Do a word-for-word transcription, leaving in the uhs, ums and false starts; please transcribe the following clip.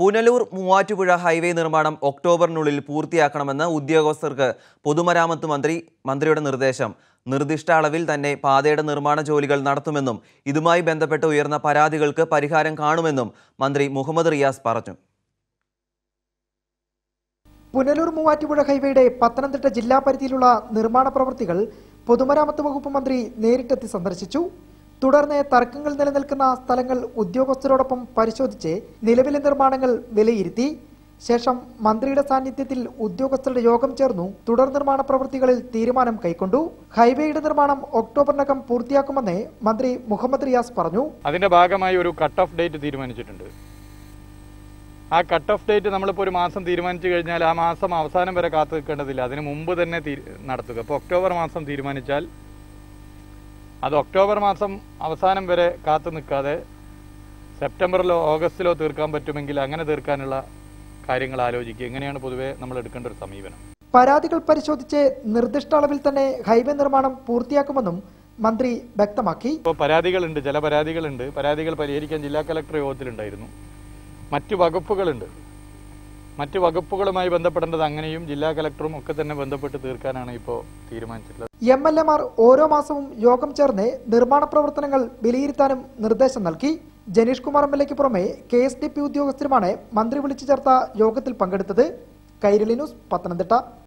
Punalur Muvattupuzha highway നിർമ്മാണം ഒക്ടോബറിനുള്ളിൽ പൂർത്തിയാക്കണമെന്ന് ഉദ്യോഗസ്ഥർക്ക് പൊതുമരാമത്ത് മന്ത്രി മന്ത്രിയുടെ നിർദ്ദേശം. നിർദ്ദിഷ്ട അളവിൽ തന്നെ പാതയുടെ നിർമ്മാണ ജോലികൾ നടത്തുമെന്നും ഇതുമായി ബന്ധപ്പെട്ട് ഉയർന്ന പരാതികൾക്ക് പരിഹാരം കാണുമെന്നും മന്ത്രി മുഹമ്മദ് റിയാസ് പറഞ്ഞു. പുനലൂർ മൂവാറ്റുപുഴ ഹൈവേയുടെ പത്തനംതിട്ട ജില്ലാ പരിധിയിലുള്ള നിർമ്മാണ പ്രവൃത്തികൾ പൊതുമരാമത്ത് വകുപ്പ് മന്ത്രി നേരിട്ടെത്തി സന്ദർശിച്ചു. തുടർന്ന് തർക്കങ്ങൾ നിലനിൽക്കുന്ന സ്ഥലങ്ങൾ ഉദ്യോഗസ്ഥരോടൊപ്പം പരിശോധിച്ച് നിലവിലെ നിർമ്മാണങ്ങൾ വിലയിരുത്തി. ശേഷം മന്ത്രിയുടെ സാന്നിധ്യത്തിൽ ഉദ്യോഗസ്ഥരുടെ യോഗം ചേർന്നു തുടർ നിർമ്മാണ പ്രവൃത്തികളിൽ തീരുമാനം കൈക്കൊണ്ടു. ഹൈവേയുടെ നിർമ്മാണം ഒക്ടോബറിനകം പൂർത്തിയാക്കുമെന്ന് മന്ത്രി മുഹമ്മദ് റിയാസ് പറഞ്ഞു. അതിന്റെ ഭാഗമായി ഒരു കട്ട് ഓഫ് ഡേറ്റ് തീരുമാനിച്ചിട്ടുണ്ട്. ആ കട്ട് ഓഫ് ഡേറ്റ് നമ്മളിപ്പോൾ ഒരു മാസം തീരുമാനിച്ചു കഴിഞ്ഞാൽ ആ മാസം അവസാനം വരെ കാത്തു നിൽക്കേണ്ടതില്ല, അതിന് മുമ്പ് തന്നെ നടത്തുക. അപ്പോൾ ഒക്ടോബർ മാസം തീരുമാനിച്ചാൽ അത് ഒക്ടോബർ മാസം അവസാനം വരെ കാത്തു നിൽക്കാതെ സെപ്റ്റംബറിലോ ഓഗസ്റ്റിലോ തീർക്കാൻ പറ്റുമെങ്കിൽ അങ്ങനെ തീർക്കാനുള്ള കാര്യങ്ങൾ ആലോചിക്കുക. എങ്ങനെയാണ് പൊതുവെ നമ്മൾ എടുക്കേണ്ട ഒരു സമീപനം. പരാതികൾ പരിശോധിച്ച് നിർദ്ദിഷ്ട അളവിൽ തന്നെ ഹൈവേ നിർമ്മാണം പൂർത്തിയാക്കുമെന്നും മന്ത്രി വ്യക്തമാക്കി. ഇപ്പോൾ പരാതികളുണ്ട്, ചില പരാതികളുണ്ട്. പരാതികൾ പരിഹരിക്കാൻ ജില്ലാ കലക്ടർ യോഗത്തിലുണ്ടായിരുന്നു. മറ്റു വകുപ്പുകളുണ്ട്, മറ്റു വകുപ്പുകളുമായി ബന്ധപ്പെടേണ്ടത് അങ്ങനെയും ജില്ലാ കലക്ടറും ഒക്കെ തന്നെ ബന്ധപ്പെട്ട് തീർക്കാനാണ് ഇപ്പോൾ തീരുമാനിച്ചിട്ടുള്ളത്. എം എൽ എമാർ ഓരോ മാസവും യോഗം ചേർന്ന് നിർമ്മാണ പ്രവർത്തനങ്ങൾ വിലയിരുത്താനും നിർദ്ദേശം നൽകി. ജനീഷ് കുമാർ എം എൽ എക്ക് പുറമെ കെ എസ് ഡി പി ഉദ്യോഗസ്ഥരുമാണ് മന്ത്രി വിളിച്ചു ചേർത്ത യോഗത്തിൽ പങ്കെടുത്തത്. കൈരളി ന്യൂസ്, പത്തനംതിട്ട.